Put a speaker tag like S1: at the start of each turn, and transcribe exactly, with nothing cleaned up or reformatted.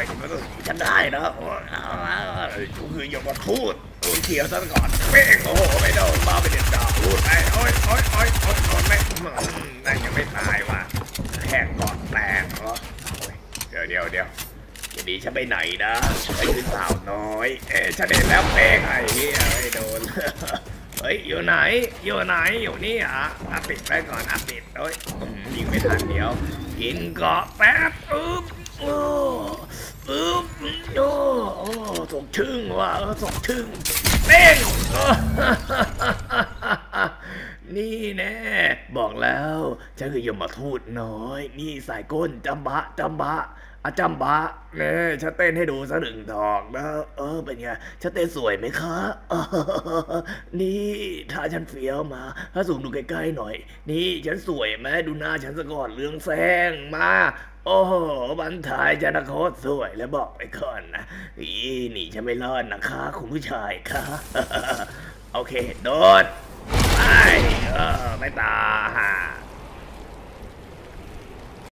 S1: ก็ต้องฉันได้นะชูคือยมทูตตูนเขียวซะก่อนเป้งโอ้โหไม่โดนบ้าไปเด็ดดอกพูดไปโอ้ยโอ้ยโอ้ยโอ้ยโดนไม่นั่นยังไม่ตายว่ะแข่งก่อนแตกเหรอเดี๋ยวเดี๋ยวเดี๋ยวจะดีฉันไปไหนนะไปขึ้นสาวน้อยเอ๊ะฉันเห็นแล้วเป้งไอ้เหี้ยไม่โดนเฮ้ยอยู่ไหนอยู่ไหนอยู่นี่อ่ะอ่ะปิดไปก่อนอ่ะปิดโอ้ยยิงไม่ทันเดี๋ยวกินเกาะแป๊บอึ๊บโอ้อึ๊บโอ้โอ้สกชึ่งว่ะเออสกชึ่งเป้งนี่แน่บอกแล้วฉันคือยมทูตน้อยนี่สายก้นจำบะจำบะอาจำบะเนี่ยฉันเต้นให้ดูสักหนึ่งดอกนะเออเป็นไงฉันเต้นสวยไหมคะเออนี่ถ้าฉันเฟี้ยวมาถ้าสูงดูใกล้ๆหน่อยนี่ฉันสวยไหมดูหน้าฉันซะก่อนเรืองแสงมาโอ้โหบันทายจะนะโคตรสวยแล้วบอกไปก่อนนะนี่นี่ฉันไม่รอดนะคะคุณผู้ชายค่ะโอเคโดดไปเออไม่ตาย